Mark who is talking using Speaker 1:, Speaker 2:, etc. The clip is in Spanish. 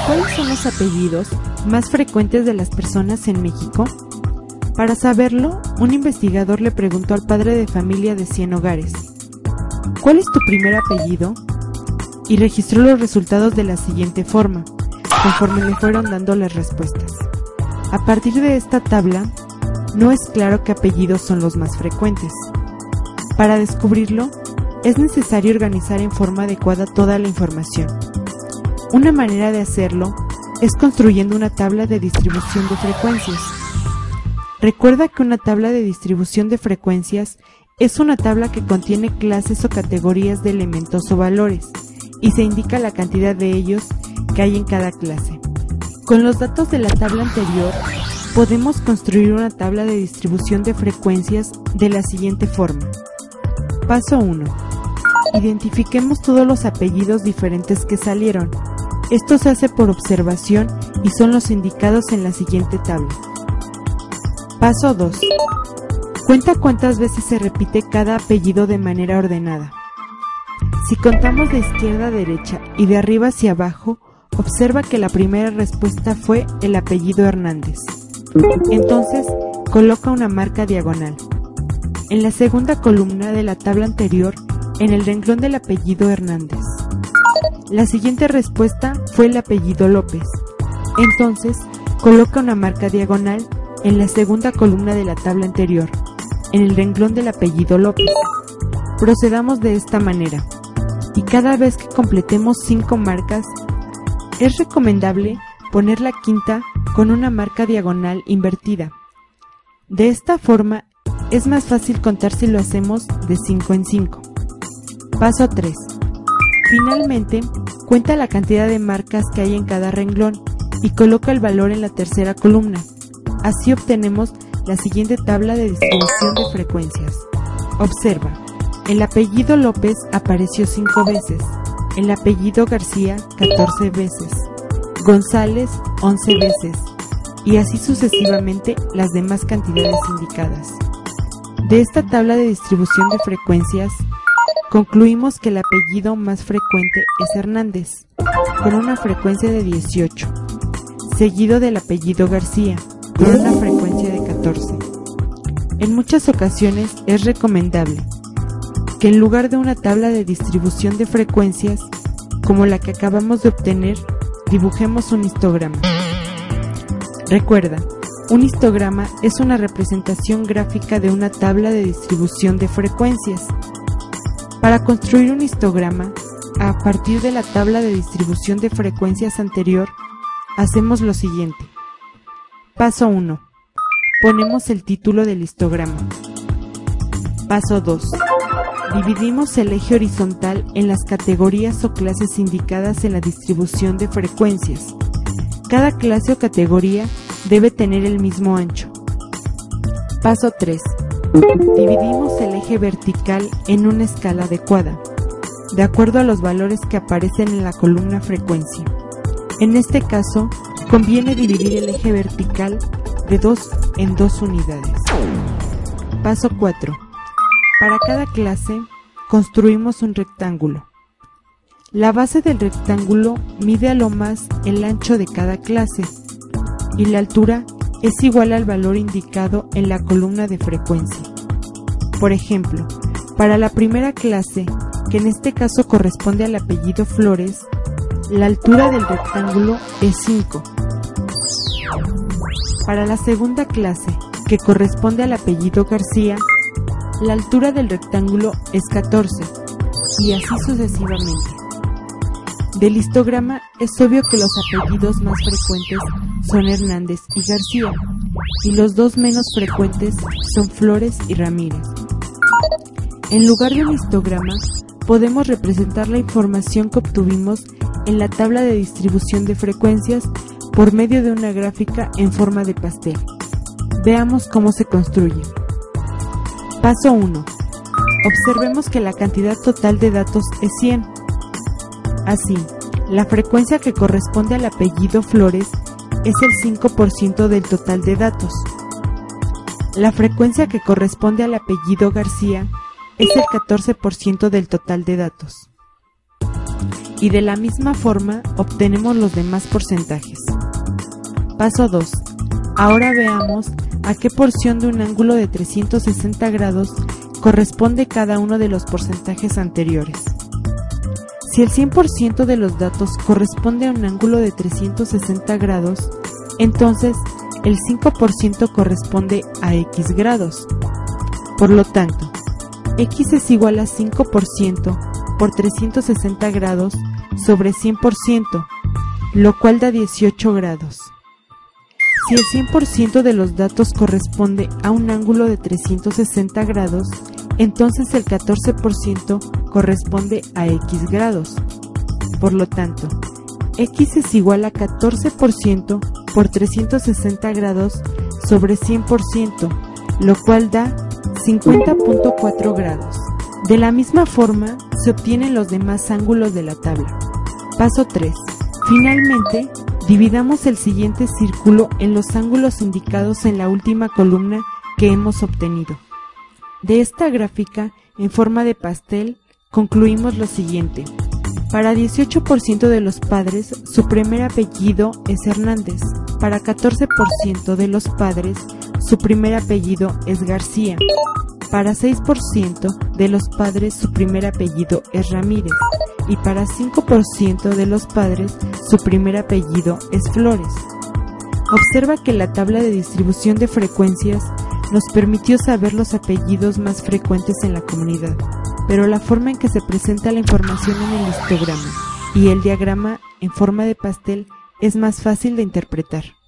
Speaker 1: ¿Cuáles son los apellidos más frecuentes de las personas en México? Para saberlo, un investigador le preguntó al padre de familia de 100 hogares: ¿cuál es tu primer apellido? Y registró los resultados de la siguiente forma, conforme le fueron dando las respuestas. A partir de esta tabla, no es claro qué apellidos son los más frecuentes. Para descubrirlo, es necesario organizar en forma adecuada toda la información. Una manera de hacerlo es construyendo una tabla de distribución de frecuencias. Recuerda que una tabla de distribución de frecuencias es una tabla que contiene clases o categorías de elementos o valores, y se indica la cantidad de ellos que hay en cada clase. Con los datos de la tabla anterior, podemos construir una tabla de distribución de frecuencias de la siguiente forma. Paso 1. Identifiquemos todos los apellidos diferentes que salieron. Esto se hace por observación y son los indicados en la siguiente tabla. Paso 2. Cuenta cuántas veces se repite cada apellido de manera ordenada. Si contamos de izquierda a derecha y de arriba hacia abajo, observa que la primera respuesta fue el apellido Hernández. Entonces, coloca una marca diagonal. En la segunda columna de la tabla anterior, en el renglón del apellido Hernández. La siguiente respuesta fue el apellido López. Entonces, coloca una marca diagonal en la segunda columna de la tabla anterior, en el renglón del apellido López. Procedamos de esta manera, y cada vez que completemos 5 marcas, es recomendable poner la quinta con una marca diagonal invertida. De esta forma, es más fácil contar si lo hacemos de 5 en 5. Paso 3. Finalmente, cuenta la cantidad de marcas que hay en cada renglón y coloca el valor en la tercera columna. Así obtenemos la siguiente tabla de distribución de frecuencias. Observa, el apellido López apareció 5 veces, el apellido García 14 veces, González 11 veces, y así sucesivamente las demás cantidades indicadas. De esta tabla de distribución de frecuencias, concluimos que el apellido más frecuente es Hernández, con una frecuencia de 18, seguido del apellido García, con una frecuencia de 14. En muchas ocasiones es recomendable que en lugar de una tabla de distribución de frecuencias, como la que acabamos de obtener, dibujemos un histograma. Recuerda, un histograma es una representación gráfica de una tabla de distribución de frecuencias. Para construir un histograma, a partir de la tabla de distribución de frecuencias anterior, hacemos lo siguiente. Paso 1. Ponemos el título del histograma. Paso 2. Dividimos el eje horizontal en las categorías o clases indicadas en la distribución de frecuencias. Cada clase o categoría debe tener el mismo ancho. Paso 3. Dividimos el eje vertical en una escala adecuada, de acuerdo a los valores que aparecen en la columna frecuencia. En este caso, conviene dividir el eje vertical de 2 en 2 unidades. Paso 4. Para cada clase, construimos un rectángulo. La base del rectángulo mide a lo más el ancho de cada clase, y la altura es igual al valor indicado en la columna de frecuencia. Por ejemplo, para la primera clase, que en este caso corresponde al apellido Flores, la altura del rectángulo es 5. Para la segunda clase, que corresponde al apellido García, la altura del rectángulo es 14, y así sucesivamente. Del histograma es obvio que los apellidos más frecuentes son Hernández y García, y los dos menos frecuentes son Flores y Ramírez. En lugar de un histograma, podemos representar la información que obtuvimos en la tabla de distribución de frecuencias por medio de una gráfica en forma de pastel. Veamos cómo se construye. Paso 1. Observemos que la cantidad total de datos es 100. Así, la frecuencia que corresponde al apellido Flores es el 5% del total de datos. La frecuencia que corresponde al apellido García es el 14% del total de datos. y de la misma forma obtenemos los demás porcentajes. Paso 2. Ahora veamos a qué porción de un ángulo de 360 grados corresponde cada uno de los porcentajes anteriores. Si el 100% de los datos corresponde a un ángulo de 360 grados, entonces el 5% corresponde a x grados. Por lo tanto, x es igual a 5% por 360 grados sobre 100%, lo cual da 18 grados. Si el 100% de los datos corresponde a un ángulo de 360 grados, entonces el 14% corresponde a x grados. Por lo tanto, x es igual a 14% por 360 grados sobre 100%, lo cual da 50.4 grados. De la misma forma, se obtienen los demás ángulos de la tabla. Paso 3. Finalmente, dividamos el siguiente círculo en los ángulos indicados en la última columna que hemos obtenido. De esta gráfica, en forma de pastel, concluimos lo siguiente. Para 18% de los padres, su primer apellido es Hernández. Para 14% de los padres, su primer apellido es García. Para 6% de los padres, su primer apellido es Ramírez. Y para 5% de los padres, su primer apellido es Flores. Observa que la tabla de distribución de frecuencias nos permitió saber los apellidos más frecuentes en la comunidad, pero la forma en que se presenta la información en el histograma y el diagrama en forma de pastel es más fácil de interpretar.